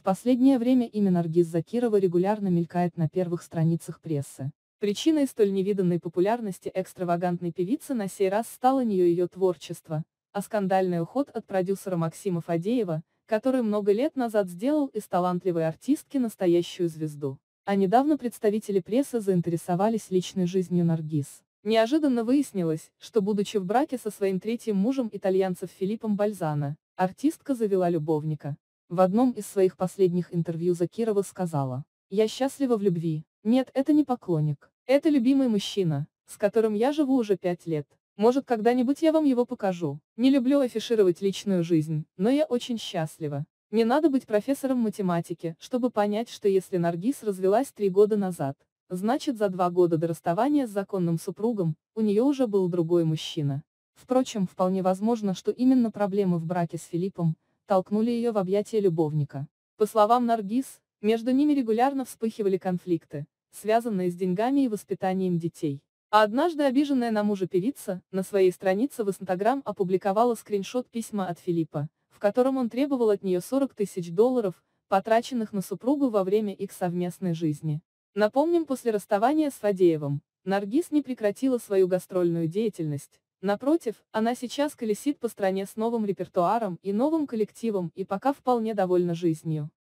последнее время имя Наргиз Закирова регулярно мелькает на первых страницах прессы. Причиной столь невиданной популярности экстравагантной певицы на сей раз стало не ее творчество, а скандальный уход от продюсера Максима Фадеева, который много лет назад сделал из талантливой артистки настоящую звезду. А недавно представители прессы заинтересовались личной жизнью Наргиз. Неожиданно выяснилось, что, будучи в браке со своим третьим мужем итальянцем Филиппом Бальзано, артистка завела любовника. В одном из своих последних интервью Закирова сказала: «Я счастлива в любви. Нет, это не поклонник. Это любимый мужчина, с которым я живу уже 5 лет. Может, когда-нибудь я вам его покажу. Не люблю афишировать личную жизнь, но я очень счастлива. Не надо быть профессором математики, чтобы понять, что если Наргиз развелась 3 года назад, значит за 2 года до расставания с законным супругом, у нее уже был другой мужчина. Впрочем, вполне возможно, что именно проблемы в браке с Филиппом толкнули ее в объятия любовника. По словам Наргиз, между ними регулярно вспыхивали конфликты, связанные с деньгами и воспитанием детей. А однажды обиженная на мужа певица, на своей странице в Инстаграм опубликовала скриншот письма от Филиппа, в котором он требовал от нее 40 тысяч долларов, потраченных на супругу во время их совместной жизни. Напомним, после расставания с Фадеевым, Наргиз не прекратила свою гастрольную деятельность. Напротив, она сейчас колесит по стране с новым репертуаром и новым коллективом и пока вполне довольна жизнью.